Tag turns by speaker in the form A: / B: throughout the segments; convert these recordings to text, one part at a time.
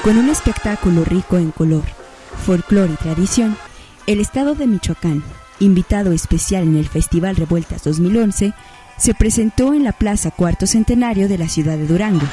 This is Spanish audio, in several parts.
A: Con un espectáculo rico en color, folclore y tradición, el estado de Michoacán, invitado especial en el Festival Revueltas 2011, se presentó en la Plaza Cuarto Centenario de la ciudad de Durango.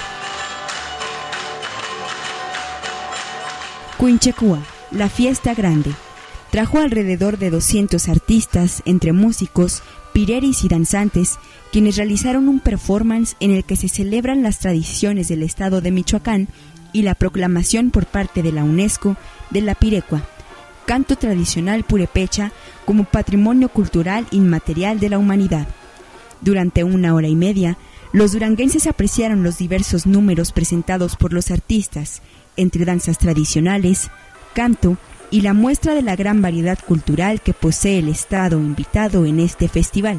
A: Cuinchecúa, la fiesta grande, trajo alrededor de 200 artistas, entre músicos, pireris y danzantes, quienes realizaron un performance en el que se celebran las tradiciones del estado de Michoacán y la proclamación por parte de la UNESCO de la pirecua, canto tradicional purépecha, como patrimonio cultural inmaterial de la humanidad. Durante 1 hora y media, los duranguenses apreciaron los diversos números presentados por los artistas, entre danzas tradicionales, canto y la muestra de la gran variedad cultural que posee el estado invitado en este festival.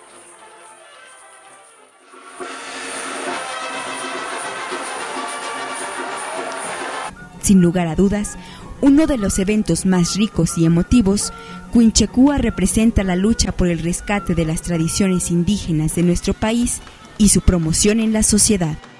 A: Sin lugar a dudas, uno de los eventos más ricos y emotivos, Cuinchecúa representa la lucha por el rescate de las tradiciones indígenas de nuestro país y su promoción en la sociedad.